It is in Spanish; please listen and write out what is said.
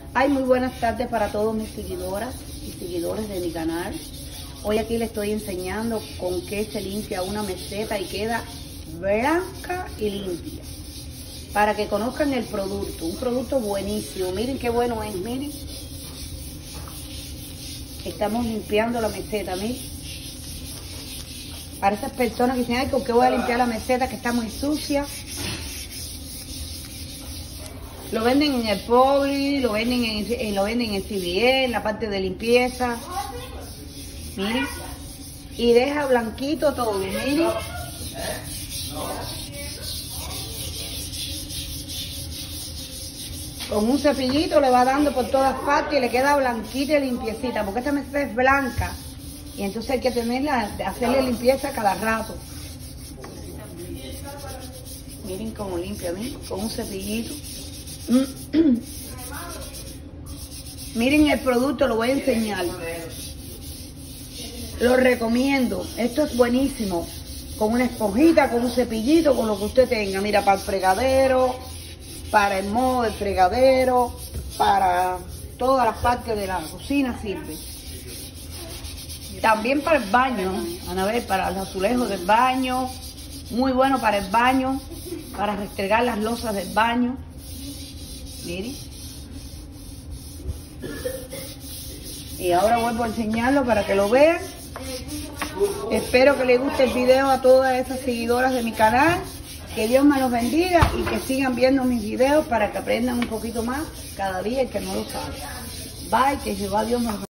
Ay, muy buenas tardes para todos mis seguidoras y seguidores de mi canal. Hoy aquí les estoy enseñando con qué se limpia una meseta y queda blanca y limpia. Para que conozcan el producto, un producto buenísimo. Miren qué bueno es, miren. Estamos limpiando la meseta, miren. Para esas personas que dicen, ay, ¿con qué voy a limpiar la meseta que está muy sucia? Lo venden en el Publi, lo venden en CVS, en la parte de limpieza. Miren. Y deja blanquito todo, miren. Con un cepillito le va dando por todas partes y le queda blanquita y limpiecita, porque esta meseta es blanca. Y entonces hay que hacerle limpieza cada rato. Miren cómo limpia, miren, con un cepillito. Miren el producto, lo voy a enseñar. Lo recomiendo. Esto es buenísimo. Con una esponjita, con un cepillito, con lo que usted tenga. Mira, para el fregadero, para el modo del fregadero, para todas las partes de la cocina sirve. También para el baño, van a ver, para los azulejos del baño. Muy bueno para el baño, para restregar las losas del baño. Miren. Y ahora vuelvo a enseñarlo para que lo vean. Espero que les guste el video a todas esas seguidoras de mi canal. Que Dios me los bendiga y que sigan viendo mis videos para que aprendan un poquito más cada día y que no lo saben. Bye, que Jehová Dios me los bendiga.